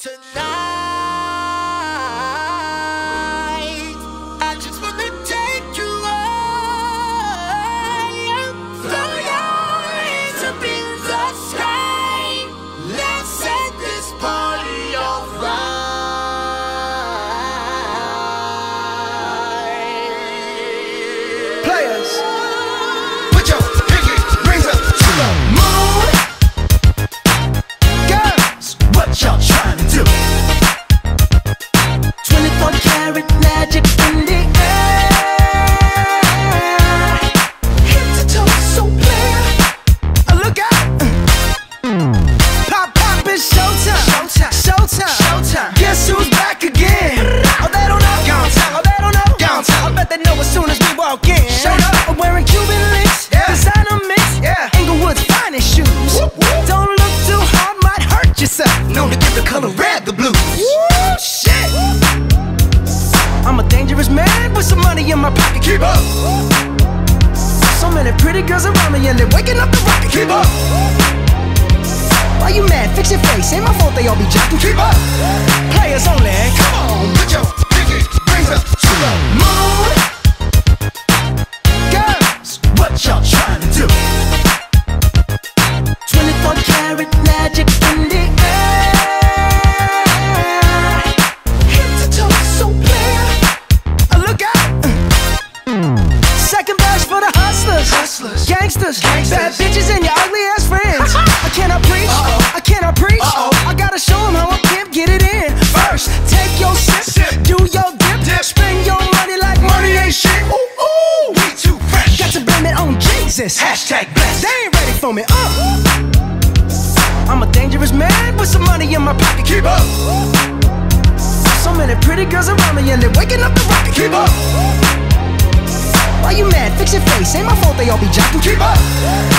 Tonight, I just wanna take you high. Throw your hands up in the sky. Let's set this party on fire. Players, put your pinky rings up to the moon. Girls, what y'all trying to do? 24 karat magic in the air. Head to toe, so clear. Look out! Pop, pop, it's showtime. Showtime, showtime, showtime. Guess who's back again? Oh, they don't know. Gone time. Oh, they don't know. Gone time. I bet they know as soon as we walk in. Showed up. I'm wearing Cuban links. Yeah. Designer mix. Yeah. Inglewood's finest shoes. Whoop, whoop. Don't look too hard, might hurt yourself. Known to give the color red the blues. Woo, shit. I'm a dangerous man with some money in my pocket. Keep up. So many pretty girls around me and they're waking up the rocket. Keep up. Why you mad? Fix your face. Ain't my fault they all be jocking. Keep up. Players only. Come on, put your pinky rings up to the moon. Girls, what y'all trying to do? 24 karat magic in the air. Head to toe, so clear. Look out. Second verse for the hustlers. Hustlers. Gangsters. Gangsters. Bad bitches and your ugly ass friends. I cannot preach. I cannot preach. I gotta show them how a pimp get it in. First, take your sip. Do your dip. Spend your money like money ain't shit. Ooh, ooh. We too fresh. Got to blame it on Jesus. Hashtag blessed. They ain't ready for me. I'm a dangerous man with some money in my pocket. Keep up. So many pretty girls around me and they're waking up the rocket. Keep up. Why you mad? Fix your face. Ain't my fault they all be jocking. Keep up.